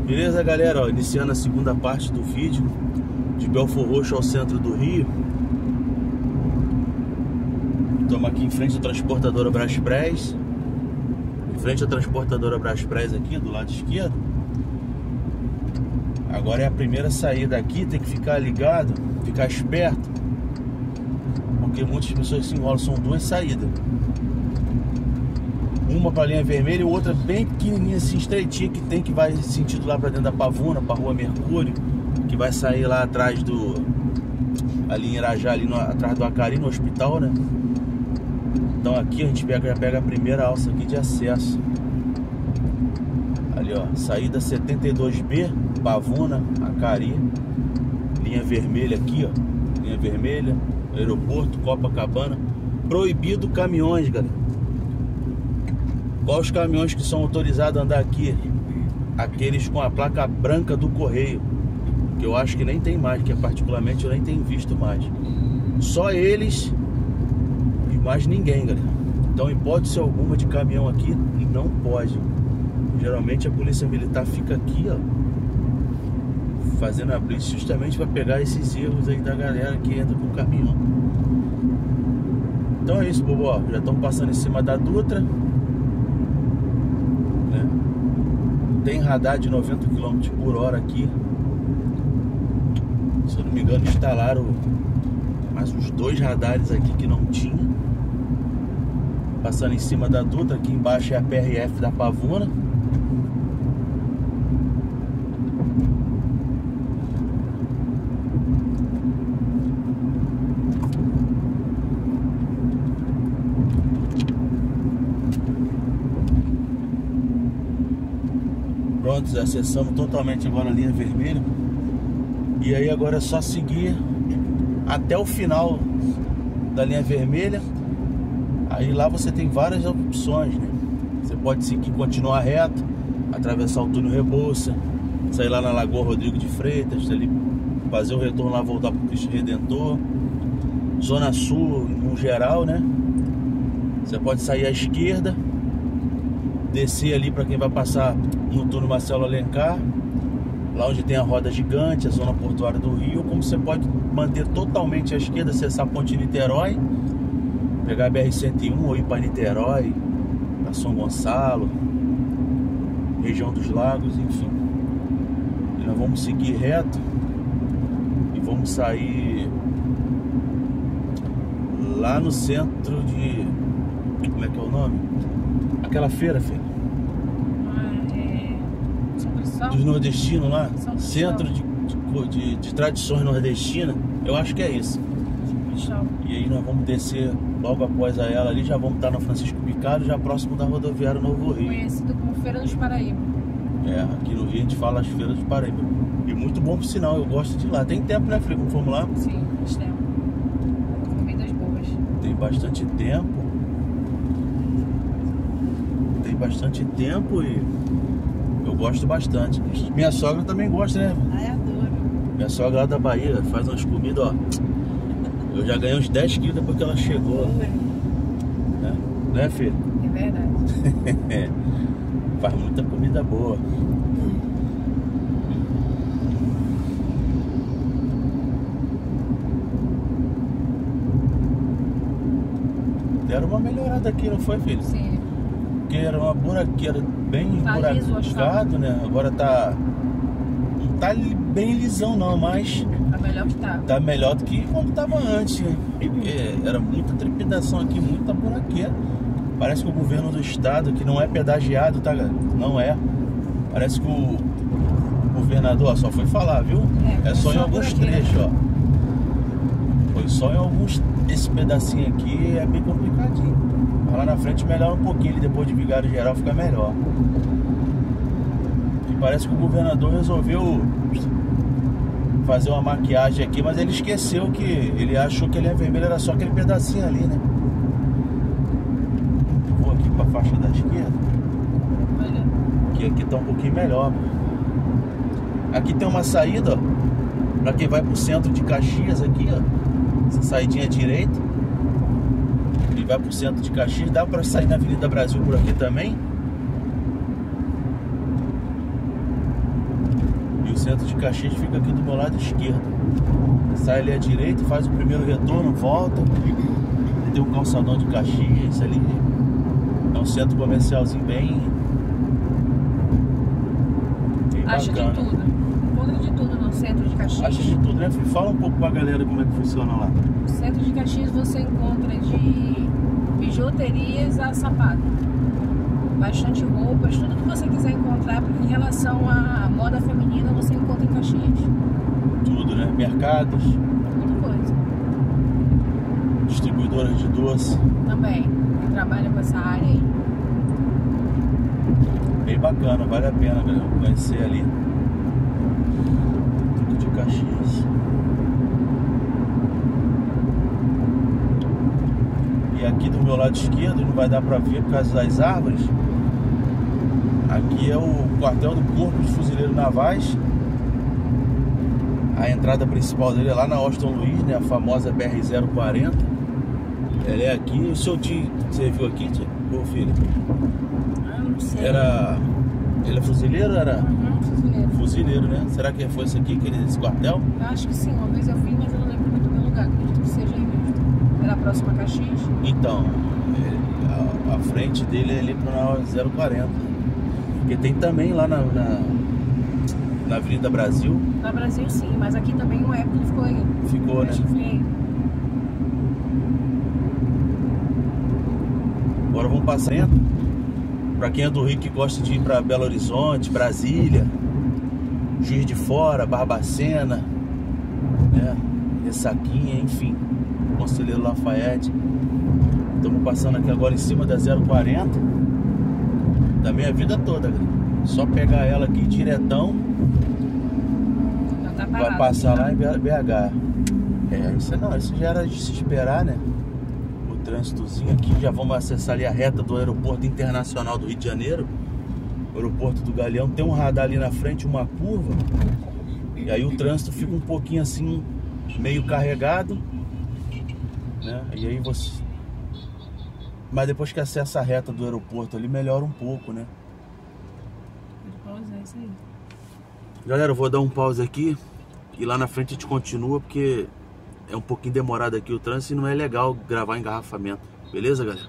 Beleza, galera? Ó, iniciando a segunda parte do vídeo de Belford Roxo ao centro do Rio. Estamos aqui em frente à transportadora Braspress. Em frente à transportadora Braspress aqui, do lado esquerdo. Agora é a primeira saída aqui, tem que ficar ligado, ficar esperto, porque muitas pessoas se enrolam, são duas saídas. Uma para a linha vermelha e outra bem pequenininha, assim, estreitinha, que vai sentido lá para dentro da Pavuna, para a Rua Mercúrio, que vai sair lá atrás do... ali em Irajá, ali atrás do Acari, no hospital, né? Então aqui a gente já pega a primeira alça aqui de acesso. Ali, ó, saída 72B, Pavuna, Acari. Linha vermelha aqui, ó. Linha vermelha, aeroporto, Copacabana. Proibido caminhões, galera. Quais os caminhões que são autorizados a andar aqui? Aqueles com a placa branca do Correio, que eu acho que nem tem mais, que particularmente eu nem tenho visto mais. Só eles e mais ninguém, galera. Então, hipótese alguma de caminhão aqui não pode. Geralmente a polícia militar fica aqui, ó, fazendo a blitz justamente para pegar esses erros aí da galera que entra com o caminhão. Então é isso, Bobó. Já estão passando em cima da Dutra, né? Tem radar de 90 km por hora aqui. Se eu não me engano, instalaram mais uns 2 radares aqui que não tinha. Passando em cima da Dutra. Aqui embaixo é a PRF da Pavuna. Pronto, acessamos totalmente agora a linha vermelha. E aí agora é só seguir até o final da linha vermelha. Aí lá você tem várias opções, né? Você pode seguir, continuar reto, atravessar o túnel Rebouça, sair lá na Lagoa Rodrigo de Freitas, ali, fazer o retorno lá, voltar para o Cristo Redentor. Zona Sul, no geral, né? Você pode sair à esquerda, descer ali para quem vai passar no túnel Marcelo Alencar, lá onde tem a roda gigante, a zona portuária do Rio. Como você pode manter totalmente à esquerda, acessar a Ponte Niterói, pegar a BR-101 ou ir para Niterói, para São Gonçalo, região dos lagos, enfim. E nós vamos seguir reto e vamos sair lá no centro de... como é que é o nome? Aquela feira, filho. Dos nordestinos lá, centro de tradições nordestinas, eu acho que é isso. E aí nós vamos descer logo após a ela ali, já vamos estar na Francisco Picado, já próximo da rodoviária Novo Rio. Conhecido como Feira dos Paraíba. É, aqui no Rio a gente fala as Feiras dos Paraíba. E muito bom por sinal, eu gosto de ir lá. Tem tempo, né, Felipe? Vamos lá? Sim, faz tempo. Comidas boas. Tem bastante tempo. Tem bastante tempo e eu gosto bastante. Minha sogra também gosta, né? Ai, adoro. Minha sogra lá da Bahia faz umas comidas, ó. Eu já ganhei uns 10 quilos depois que ela chegou. Né, filho? É verdade. Faz muita comida boa. Deram uma melhorada aqui, não foi, filho? Sim. Porque era uma buraqueira bem buracado, né? Agora tá... não tá bem lisão não, mas... tá melhor que tá. Tá melhor do que quando tava antes, né? Porque era muita trepidação aqui, muita buraqueira. Parece que o governo do estado, que não é pedagiado, tá, galera? Não é. Parece que o governador, ó, só foi falar, viu? É só em alguns trechos, ó. Foi só em alguns... esse pedacinho aqui é bem complicadinho. Mas lá na frente melhora um pouquinho, depois de Vigário Geral fica melhor. E parece que o governador resolveu fazer uma maquiagem aqui, mas ele esqueceu que... ele achou que a linha vermelha era só aquele pedacinho ali, né? Vou aqui pra faixa da esquerda. Que aqui tá um pouquinho melhor. Aqui tem uma saída, ó, pra quem vai pro centro de Caxias aqui, ó. Essa saidinha direita e vai pro centro de Caxias. Dá pra sair na Avenida Brasil por aqui também. centro de Caxias fica aqui do meu lado esquerdo. Sai ali à direita, faz o primeiro retorno, volta. Tem um calçadão de Caxias ali. É um centro comercialzinho bem Acha bacana. de tudo. Encontra de tudo no centro de Caxias. Acha de tudo, né, filho? Fala um pouco pra galera como é que funciona lá. No centro de Caxias você encontra de bijuterias a sapato. Bastante roupas, tudo que você quiser encontrar em relação à moda feminina você encontra em Caxias. Tudo, né? Mercados, Muita coisa. distribuidoras de doce. Também. Quem trabalha com essa área aí. Bem bacana, vale a pena, galera, conhecer ali. Tudo de Caxias. E aqui do meu lado esquerdo, não vai dar pra ver por causa das árvores. Aqui é o quartel do Corpo de Fuzileiros Navais. A entrada principal dele é lá na Austin Luiz, né? A famosa BR-040. Ela é aqui. O seu tio, você viu aqui, tio? Ô, filho? Ah, não sei. Ele é fuzileiro ou era? Fuzileiro. Fuzileiro, né? Será que foi esse aqui, esse quartel? Eu acho que sim, uma vez eu vi, mas eu não lembro muito do lugar. Acredito que seja aí mesmo. Era próximo a Caxias. Então, a frente dele é ali para 040. Porque tem também lá na Avenida Brasil. No Brasil sim, mas aqui também uma época ele ficou aí. Ficou, né? Acho que foi aí. Agora vamos passar dentro. Pra quem é do Rio que gosta de ir pra Belo Horizonte, Brasília, Juiz de Fora, Barbacena, né? Ressaquinha, enfim. Conselheiro Lafayette. Estamos passando aqui agora em cima da 040. Da minha vida toda, galera. Só pegar ela aqui diretão. Já tá parado, Vai passar tá? lá em BH. Isso já era de se esperar, né? O trânsitozinho aqui. Já vamos acessar ali a reta do Aeroporto Internacional do Rio de Janeiro. O Aeroporto do Galeão. Tem um radar ali na frente, uma curva. E aí o trânsito fica um pouquinho assim, meio carregado, né? E aí você... Mas depois que acessa a reta do aeroporto ali, melhora um pouco, né? É isso aí. Galera, eu vou dar um pause aqui e lá na frente a gente continua, porque é um pouquinho demorado aqui o trânsito e não é legal gravar engarrafamento. Beleza, galera?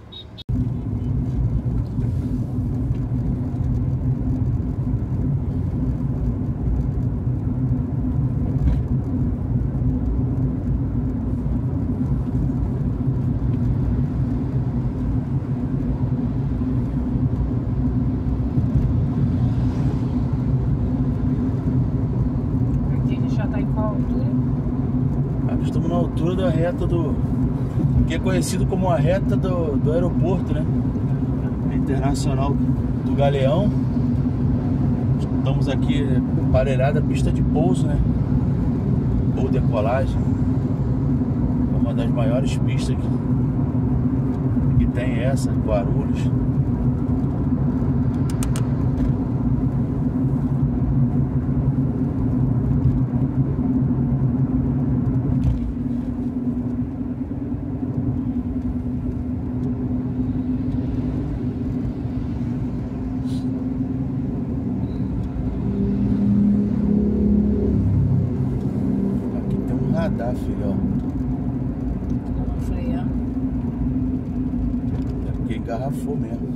Estamos na altura da reta que é conhecido como a reta do aeroporto, né? Internacional do Galeão. Estamos aqui parelhada, pista de pouso, né? Ou decolagem. É uma das maiores pistas que tem essa, Guarulhos. Radar, filho, ó. Vamos frear. É porque engarrafou mesmo.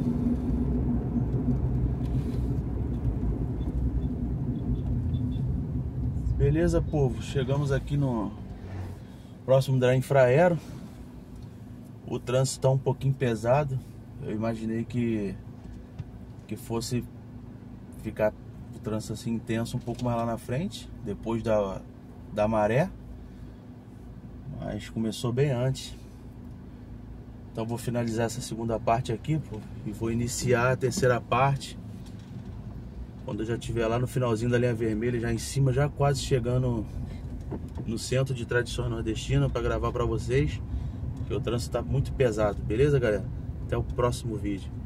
Beleza, povo? Chegamos aqui no próximo da Infraero. O trânsito está um pouquinho pesado. Eu imaginei que fosse ficar o trânsito assim intenso um pouco mais lá na frente, depois da maré. Mas começou bem antes. Então vou finalizar essa segunda parte aqui, pô, e vou iniciar a terceira parte quando eu já estiver lá no finalzinho da linha vermelha, já em cima, já quase chegando no centro de Tradições Nordestinas, para gravar para vocês, que o trânsito está muito pesado. Beleza, galera? Até o próximo vídeo.